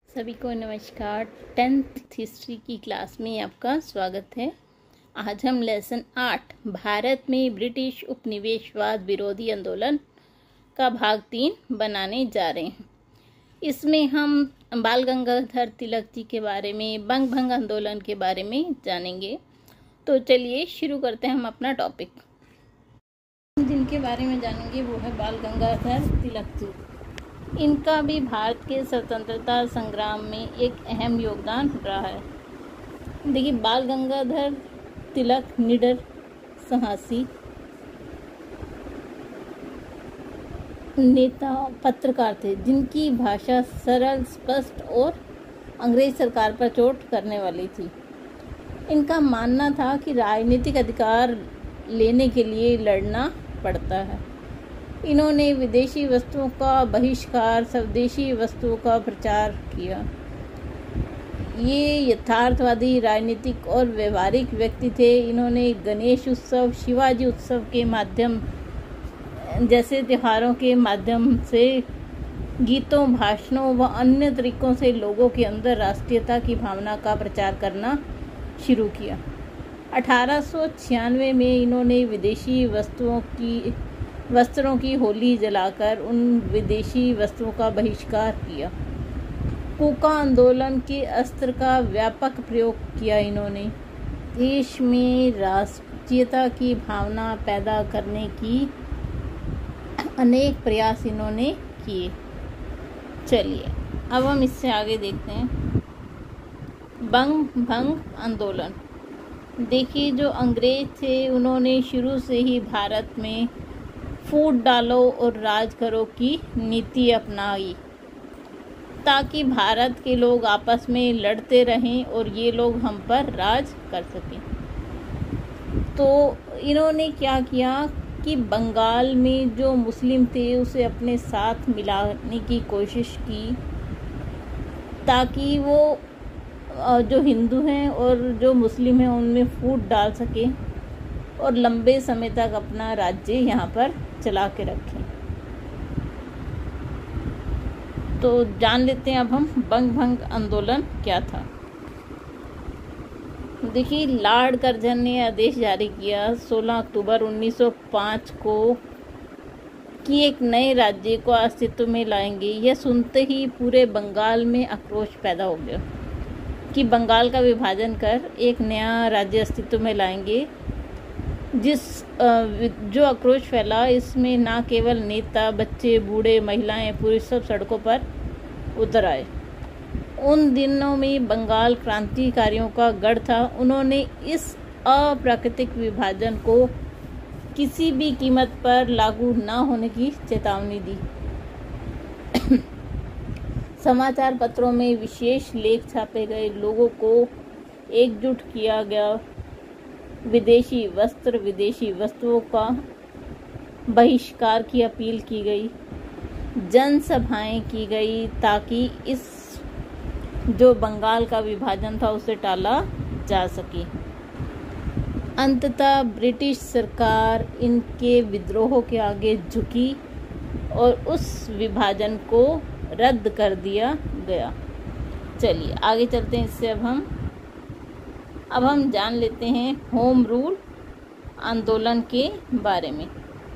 सभी को नमस्कार। 10th हिस्ट्री की क्लास में आपका स्वागत है। आज हम लेसन 8 भारत में ब्रिटिश उपनिवेशवाद विरोधी आंदोलन का भाग 3 बनाने जा रहे हैं। इसमें हम बाल गंगाधर तिलक जी के बारे में, बंग भंग आंदोलन के बारे में जानेंगे। तो चलिए शुरू करते हैं हम अपना टॉपिक। जिनके बारे में जानेंगे वो है बाल गंगाधर तिलक जी। इनका भी भारत के स्वतंत्रता संग्राम में एक अहम योगदान रहा है। देखिए, बाल गंगाधर तिलक निडर साहसी नेता पत्रकार थे, जिनकी भाषा सरल, स्पष्ट और अंग्रेज सरकार पर चोट करने वाली थी। इनका मानना था कि राजनीतिक अधिकार लेने के लिए लड़ना पड़ता है। इन्होंने विदेशी वस्तुओं का बहिष्कार, स्वदेशी वस्तुओं का प्रचार किया। ये यथार्थवादी, राजनीतिक और व्यवहारिक व्यक्ति थे। इन्होंने गणेश उत्सव, शिवाजी उत्सव के माध्यम जैसे त्योहारों के माध्यम से गीतों, भाषणों व अन्य तरीकों से लोगों के अंदर राष्ट्रीयता की भावना का प्रचार करना शुरू किया। 1896 में इन्होंने विदेशी वस्त्रों की होली जलाकर उन विदेशी वस्तुओं का बहिष्कार किया। कूका आंदोलन के अस्त्र का व्यापक प्रयोग किया। इन्होंने देश में राष्ट्रीयता की भावना पैदा करने की अनेक प्रयास इन्होंने किए। चलिए अब हम इससे आगे देखते हैं। बंग भंग आंदोलन। देखिए, जो अंग्रेज थे उन्होंने शुरू से ही भारत में फूट डालो और राज करो की नीति अपनाई, ताकि भारत के लोग आपस में लड़ते रहें और ये लोग हम पर राज कर सकें। तो इन्होंने क्या किया कि बंगाल में जो मुस्लिम थे उसे अपने साथ मिलाने की कोशिश की, ताकि वो जो हिंदू हैं और जो मुस्लिम हैं उनमें फूट डाल सकें और लंबे समय तक अपना राज्य यहाँ पर चला के रखें। तो जान लेते हैं अब हम बंग भंग आंदोलन क्या था। देखिए, लॉर्ड कर्जन ने आदेश जारी किया 16 अक्टूबर 1905 को कि एक नए राज्य को अस्तित्व में लाएंगे। यह सुनते ही पूरे बंगाल में आक्रोश पैदा हो गया कि बंगाल का विभाजन कर एक नया राज्य अस्तित्व में लाएंगे। जो आक्रोश फैला, इसमें ना केवल नेता, बच्चे, बूढ़े, महिलाएं, पुरुष सब सड़कों पर उतर आए। उन दिनों में बंगाल क्रांतिकारियों का गढ़ था। उन्होंने इस अप्राकृतिक विभाजन को किसी भी कीमत पर लागू न होने की चेतावनी दी। समाचार पत्रों में विशेष लेख छापे गए, लोगों को एकजुट किया गया, विदेशी वस्तुओं का बहिष्कार की अपील की गई, जनसभाएं की गई, ताकि इस जो बंगाल का विभाजन था उसे टाला जा सके। अंततः ब्रिटिश सरकार इनके विद्रोह के आगे झुकी और उस विभाजन को रद्द कर दिया गया। चलिए आगे चलते हैं। इससे अब हम जान लेते हैं होम रूल आंदोलन के बारे में।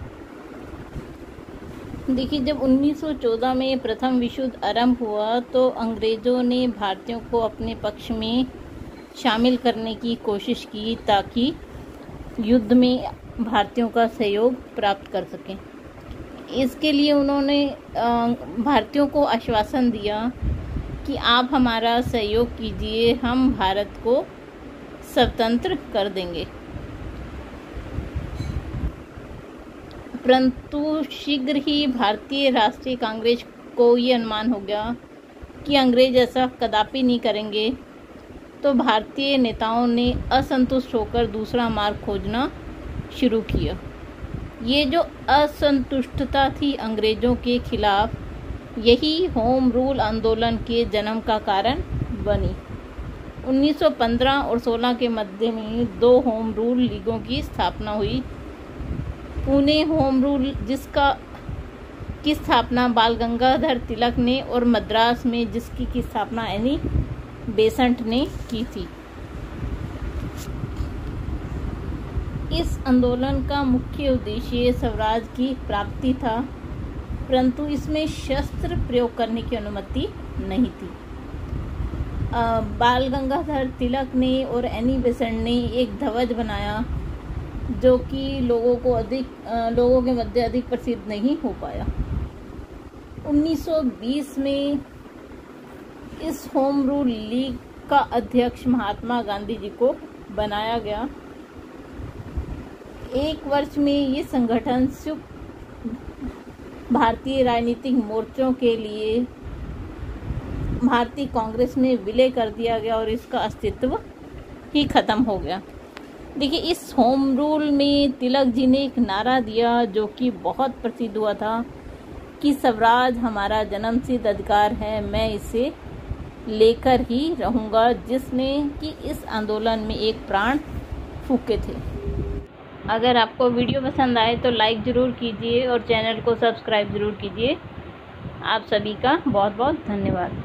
देखिए, जब 1914 में प्रथम विश्व युद्ध आरंभ हुआ तो अंग्रेज़ों ने भारतीयों को अपने पक्ष में शामिल करने की कोशिश की, ताकि युद्ध में भारतीयों का सहयोग प्राप्त कर सकें। इसके लिए उन्होंने भारतीयों को आश्वासन दिया कि आप हमारा सहयोग कीजिए, हम भारत को स्वतंत्र कर देंगे। परंतु शीघ्र ही भारतीय राष्ट्रीय कांग्रेस को ये अनुमान हो गया कि अंग्रेज ऐसा कदापि नहीं करेंगे। तो भारतीय नेताओं ने असंतुष्ट होकर दूसरा मार्ग खोजना शुरू किया। ये जो असंतुष्टता थी अंग्रेजों के खिलाफ, यही होम रूल आंदोलन के जन्म का कारण बनी। 1915 और 16 के मध्य में 2 होम रूल लीगों की स्थापना हुई। पुणे होम रूल, जिसका की स्थापना बाल गंगाधर तिलक ने और मद्रास में जिसकी की स्थापना एनी बेसेंट ने की थी। इस आंदोलन का मुख्य उद्देश्य स्वराज की प्राप्ति था, परंतु इसमें शस्त्र प्रयोग करने की अनुमति नहीं थी। बाल गंगाधर तिलक ने और एनी बेसेंट ने एक ध्वज बनाया जो कि लोगों के मध्य अधिक प्रसिद्ध नहीं हो पाया। 1920 में इस होम रूल लीग का अध्यक्ष महात्मा गांधी जी को बनाया गया। एक वर्ष में ये संगठन भारतीय राजनीतिक मोर्चों के लिए भारतीय कांग्रेस में विलय कर दिया गया और इसका अस्तित्व ही खत्म हो गया। देखिए, इस होम रूल में तिलक जी ने एक नारा दिया जो कि बहुत प्रसिद्ध हुआ था कि स्वराज हमारा जन्मसिद्ध अधिकार है, मैं इसे लेकर ही रहूँगा, जिसने कि इस आंदोलन में एक प्राण फूके थे। अगर आपको वीडियो पसंद आए तो लाइक ज़रूर कीजिए और चैनल को सब्सक्राइब ज़रूर कीजिए। आप सभी का बहुत बहुत धन्यवाद।